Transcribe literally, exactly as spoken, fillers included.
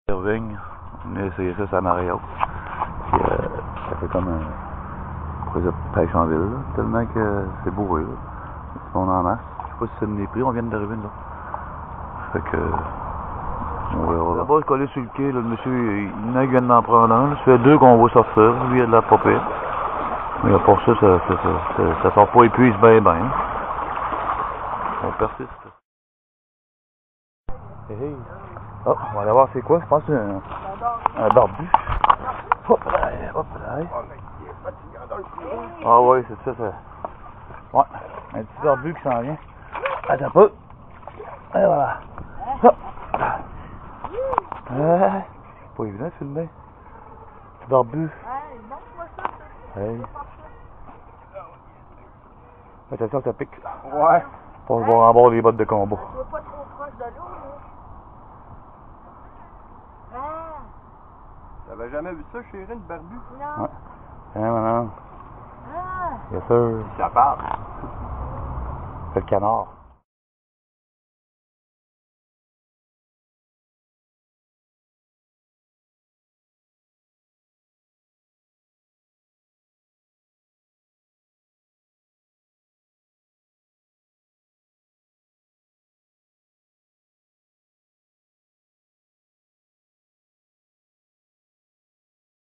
Irving, on a essayé ça, ça marée haute. Puis, euh, ça fait comme un prise de pêche en ville, là, tellement que c'est bourré. Là. On en masse. Je sais pas si c'est une des prix, on vient d'arriver là. Fait que. On verra. Là-bas, collé sur le quai, là, le monsieur, il y en a qui viennent d'en prendre un. Là. Ça fait deux qu'on voit sortir. Lui, il a de la popée. Mais à part ça, ça, ça, ça, ça, ça sort pas épuise bien, bien. On persiste. Hey, hey. Oh, on va aller voir c'est quoi, je pense que c'est un, un barbu. Hop là, hop là. Ah ouais, c'est ça, ça. Ouais, un petit barbu qui s'en vient. Attends un peu. Et voilà. Hop. Euh, pas évident de filmer. Petit barbu. Hey. Attention que ça pique. Ouais. Pour se voir en bord des bottes de combat. Je pas trop proche de l'eau, là. Ah! T'avais jamais vu ça, chérie, une barbu? Non. Ouais. Hein, maintenant. Ah! Bien sûr. Ça part. C'est le canard.